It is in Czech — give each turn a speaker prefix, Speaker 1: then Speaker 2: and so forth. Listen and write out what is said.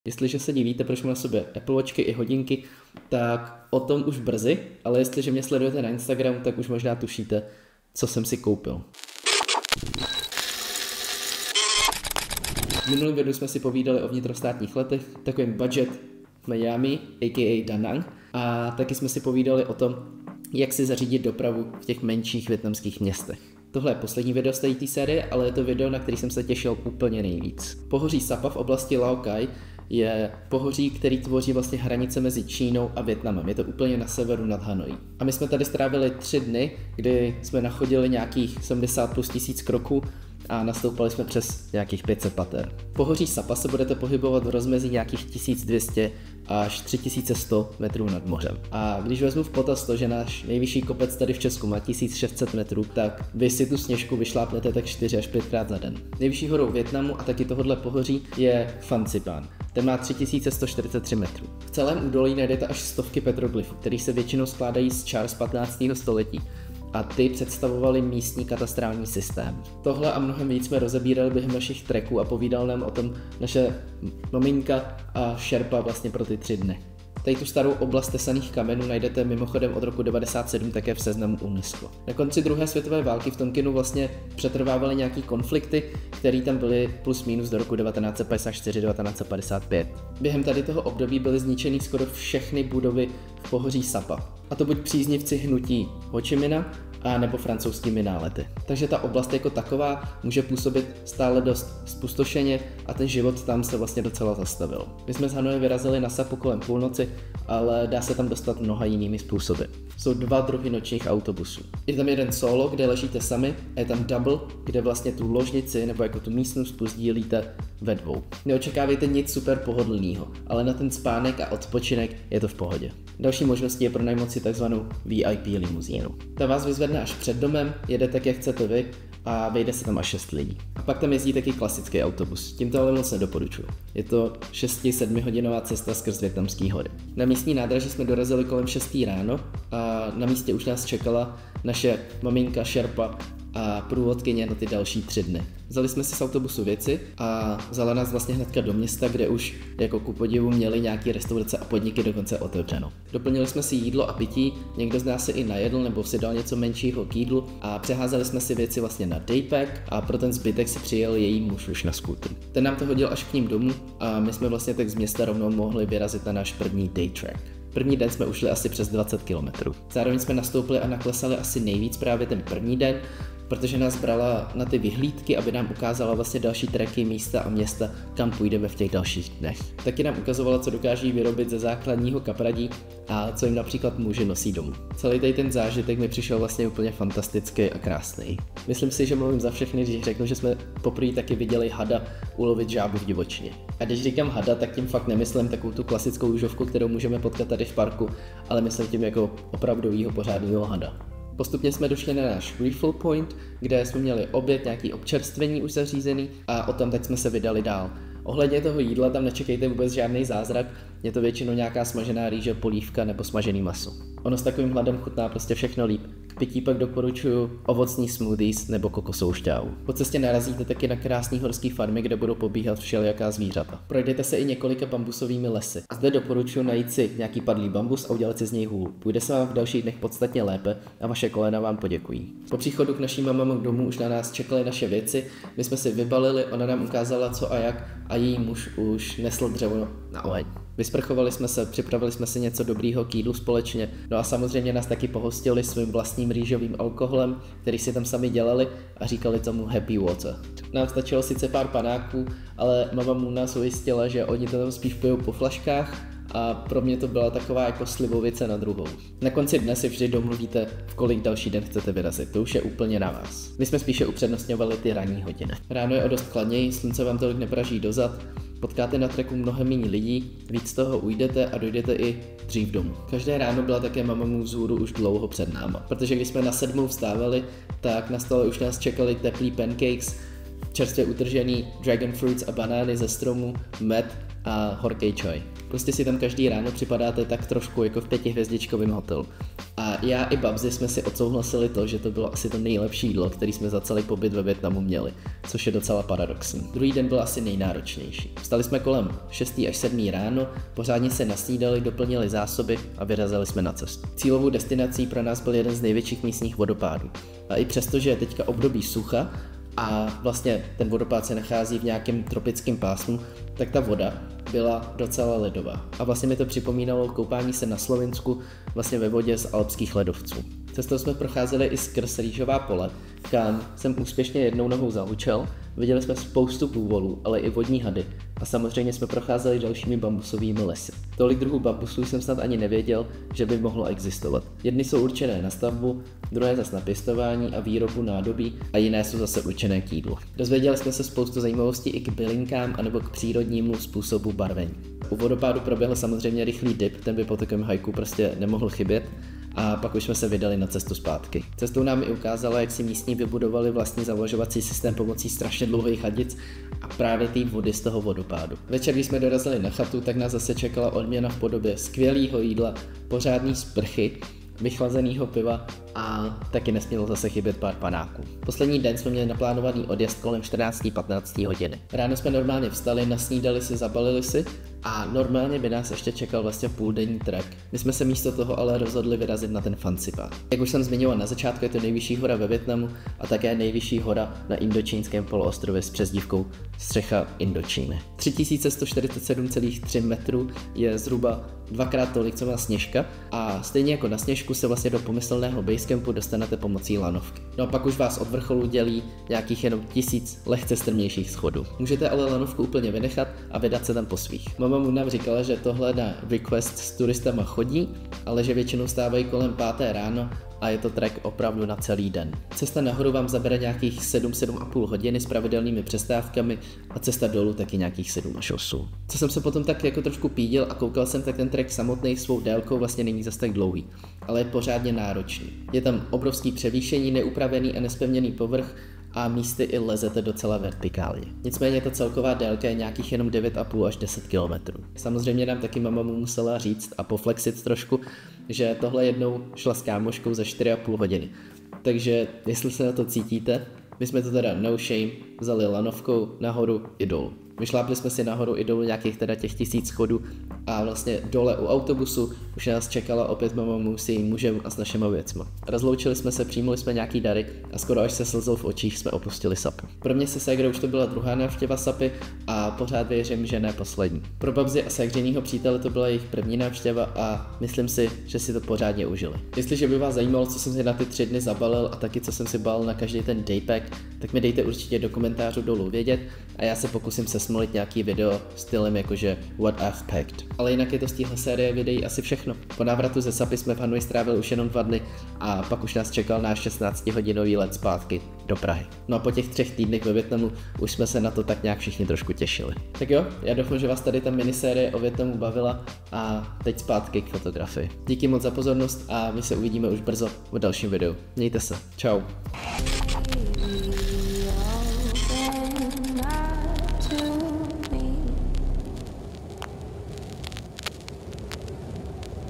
Speaker 1: Jestliže se divíte, proč mám na sobě Apple Watchky i hodinky, tak o tom už brzy, ale jestliže mě sledujete na Instagramu, tak už možná tušíte, co jsem si koupil. V minulém videu jsme si povídali o vnitrostátních letech, takovým budget v Miami, a.k.a. Da Nang, a taky jsme si povídali o tom, jak si zařídit dopravu v těch menších vietnamských městech. Tohle je poslední video z té série, ale je to video, na který jsem se těšil úplně nejvíc. Pohoří Sapa v oblasti Lao Cai je pohoří, který tvoří vlastně hranice mezi Čínou a Vietnamem. Je to úplně na severu nad Hanojí. A my jsme tady strávili 3 dny, kdy jsme nachodili nějakých 70 plus 1000 kroků a nastoupali jsme přes nějakých 500 pater. Pohoří Sapa se budete pohybovat v rozmezí nějakých 1200 až 3100 metrů nad mořem. A když vezmu v potaz to, že náš nejvyšší kopec tady v Česku má 1600 metrů, tak vy si tu sněžku vyšlápnete tak 4 až 5 krát za den. Nejvyšší horou Vietnamu a taky tohohle pohoří je Phan Xipang. Ten má 3143 metrů. V celém údolí najdete až stovky petroglyfů, které se většinou skládají z čár z 15. století. A ty představovaly místní katastrální systém. Tohle a mnohem víc jsme rozebírali během našich treků a povídal nám o tom naše maminka a šerpa vlastně pro ty 3 dny. Tady tu starou oblast tesaných kamenů najdete mimochodem od roku 1997 také v seznamu UNESCO. Na konci druhé světové války v Tonkinu vlastně přetrvávaly nějaký konflikty, které tam byly plus minus do roku 1954-1955. Během tady toho období byly zničeny skoro všechny budovy v pohoří Sapa. A to buď příznivci hnutí Ho Chi Minha, a nebo francouzskými nálety. Takže ta oblast jako taková může působit stále dost zpustošeně a ten život tam se vlastně docela zastavil. My jsme z Hanoje vyrazili na Sapu kolem půlnoci, ale dá se tam dostat mnoha jinými způsoby. Jsou 2 druhy nočních autobusů. Je tam jeden solo, kde ležíte sami, a je tam double, kde vlastně tu ložnici nebo jako tu místnost sdílíte ve 2. Neočekávejte nic super pohodlného, ale na ten spánek a odpočinek je to v pohodě. Další možností je pronajmout si takzvanou VIP limuzínu. Ta vás vyzvedne až před domem, jede tak, jak chcete vy, a vejde se tam až 6 lidí. A pak tam jezdí taky klasický autobus, tím to ale moc nedoporučuji. Je to 6-7 hodinová cesta skrz Vietnamský hory. Na místní nádraží jsme dorazili kolem 6 ráno a na místě už nás čekala naše maminka šerpa a průvodkyně na ty další 3 dny. Vzali jsme si z autobusu věci a vzala nás vlastně hnedka do města, kde už jako ku podivu měli nějaké restaurace a podniky dokonce otevřeno. Doplnili jsme si jídlo a pití, někdo z nás se i najedl nebo si dal něco menšího k jídlu a přeházeli jsme si věci vlastně na daypack a pro ten zbytek si přijel její muž už na skútru. Ten nám to hodil až k ním domů a my jsme vlastně tak z města rovnou mohli vyrazit na náš první day track. První den jsme ušli asi přes 20 km. Zároveň jsme nastoupili a naklesali asi nejvíc právě ten první den, protože nás brala na ty vyhlídky, aby nám ukázala vlastně další tracky, místa a města, kam půjdeme v těch dalších dnech. Taky nám ukazovala, co dokáží vyrobit ze základního kapradí a co jim například muži nosí domů. Celý tady ten zážitek mi přišel vlastně úplně fantastický a krásný. Myslím si, že mluvím za všechny, když řeknu, že jsme poprvé taky viděli hada ulovit žábu v divočině. A když říkám hada, tak tím fakt nemyslím takovou tu klasickou užovku, kterou můžeme potkat tady v parku, ale myslím tím jako opravdovýho pořádného hada. Postupně jsme došli na náš refill point, kde jsme měli oběd, nějaký občerstvení už zařízený a o tom teď jsme se vydali dál. Ohledně toho jídla tam nečekejte vůbec žádný zázrak, je to většinou nějaká smažená rýže, polívka nebo smažený maso. Ono s takovým hladem chutná prostě všechno líp. K pití pak doporučuji ovocní smoothies nebo kokosovou šťávu. Po cestě narazíte taky na krásný horský farmy, kde budou pobíhat všelijaká zvířata. Projdete se i několika bambusovými lesy. A zde doporučuji najít si nějaký padlý bambus a udělat si z něj hůl. Půjde se vám v dalších dnech podstatně lépe a vaše kolena vám poděkují. Po příchodu k naší mamě domů už na nás čekaly naše věci, my jsme si vybalili, ona nám ukázala co a jak a její muž už nesl dřevo na oheň. Vysprchovali jsme se, připravili jsme si něco dobrýho k jídlu společně, no a samozřejmě nás taky pohostili svým vlastním rýžovým alkoholem, který si tam sami dělali a říkali tomu Happy Water. Nám stačilo sice pár panáků, ale mama mu nás ujistila, že oni to tam spíš pijou po flaškách a pro mě to byla taková jako slivovice na druhou. Na konci dne si vždy domluvíte, v kolik další den chcete vyrazit, to už je úplně na vás. My jsme spíše upřednostňovali ty ranní hodiny. Ráno je o dost chladněji, slunce vám tolik nepraží dozad, potkáte na treku mnohem méně lidí, víc toho ujdete a dojdete i dřív domů. Každé ráno byla také mamamu vzhůru už dlouho před náma, protože když jsme na 7 vstávali, tak na stole už nás čekali teplý pancakes, čerstvě utržený dragon fruits a banány ze stromu, med a horký čaj. Prostě si tam každý ráno připadáte tak trošku jako v 5hvězdičkovém hotelu. A já i Babzi jsme si odsouhlasili to, že to bylo asi to nejlepší jídlo, který jsme za celý pobyt ve Vietnamu měli, což je docela paradoxní. Druhý den byl asi nejnáročnější. Vstali jsme kolem 6 až 7 ráno, pořádně se nasnídali, doplnili zásoby a vyrazili jsme na cestu. Cílovou destinací pro nás byl jeden z největších místních vodopádů. A i přesto, že je teďka období sucha a vlastně ten vodopád se nachází v nějakém tropickém pásmu, tak ta voda byla docela ledová. A vlastně mi to připomínalo koupání se na Slovinsku vlastně ve vodě z alpských ledovců. Cestou jsme procházeli i skrz rýžová pole, kam jsem úspěšně jednou nohou zahučel, viděli jsme spoustu průvolů, ale i vodní hady a samozřejmě jsme procházeli dalšími bambusovými lesy. Tolik druhů bambusů jsem snad ani nevěděl, že by mohlo existovat. Jedny jsou určené na stavbu, druhé zase na pěstování a výrobu nádobí a jiné jsou zase určené k jídlu. Dozvěděli jsme se spoustu zajímavostí i k bylinkám anebo k přírodnímu způsobu barvení. U vodopádu proběhl samozřejmě rychlý dip, ten by po takovém hajku prostě nemohl chybět. A pak už jsme se vydali na cestu zpátky. Cestou nám i ukázala, jak si místní vybudovali vlastní zavlažovací systém pomocí strašně dlouhých hadic a právě té vody z toho vodopádu. Večer, když jsme dorazili na chatu, tak nás zase čekala odměna v podobě skvělého jídla, pořádný sprchy, vychlazeného piva a taky nesmělo zase chybět pár panáků. Poslední den jsme měli naplánovaný odjezd kolem 14-15 hodiny. Ráno jsme normálně vstali, nasnídali si, zabalili si a normálně by nás ještě čekal vlastně půldenní trek. My jsme se místo toho ale rozhodli vyrazit na ten Phan Xipang. Jak už jsem zmiňoval na začátku, je to nejvyšší hora ve Vietnamu a také nejvyšší hora na indočínském poloostrově s přezdívkou Střecha Indočíny. 3147,3 metrů je zhruba dvakrát tolik, co má Sněžka a stejně jako na Sněžku se vlastně do pomyslného basecampu dostanete pomocí lanovky. No a pak už vás od vrcholu dělí nějakých jenom 1000 lehce strmějších schodů. Můžete ale lanovku úplně vynechat a vydat se tam po svých. Mama mu nám říkala, že tohle na request s turistama chodí, ale že většinou stávají kolem 5 ráno a je to trek opravdu na celý den. Cesta nahoru vám zabere nějakých 7,5 hodiny s pravidelnými přestávkami a cesta dolů taky nějakých 7 až 8. Co jsem se potom tak jako trošku pídil a koukal jsem, tak ten trek samotný svou délkou vlastně není zas tak dlouhý, ale je pořádně náročný. Je tam obrovský převýšení, neupravený a nespevněný povrch a místy i lezete docela vertikálně. Nicméně ta celková délka je nějakých jenom 9,5 až 10 km. Samozřejmě nám taky mama mu musela říct a poflexit trošku, že tohle jednou šla s kámoškou za 4,5 hodiny. Takže jestli se na to cítíte, my jsme to teda no shame vzali lanovkou nahoru i dolů. Vyšlápli jsme si nahoru i dolů nějakých teda těch 1000 schodů a vlastně dole u autobusu už nás čekala opět mama s jejím mužem a s našima věcma. Rozloučili jsme se, přijmuli jsme nějaký dary a skoro až se slzou v očích jsme opustili Sapu. Pro mě se ségrou už to byla druhá návštěva Sapy a pořád věřím, že ne poslední. Pro Babzi a ségřenýho přítele to byla jejich první návštěva a myslím si, že si to pořádně užili. Jestliže by vás zajímalo, co jsem si na ty 3 dny zabalil a taky co jsem si balil na každý ten daypack, tak mi dejte určitě do komentářů dolů vědět a já se pokusím sesmolit nějaký video stylem jakože What I've Packed. Ale jinak je to z téhle série videí asi všechno. Po návratu ze Sapy jsme v Hanoi strávili už jenom 2 dny a pak už nás čekal náš 16hodinový let zpátky do Prahy. No a po těch 3 týdnech ve Vietnamu už jsme se na to tak nějak všichni trošku těšili. Tak jo, já doufám, že vás tady ta minisérie o Vietnamu bavila a teď zpátky k fotografii. Díky moc za pozornost a my se uvidíme už brzo v dalším videu. Mějte se. Čau.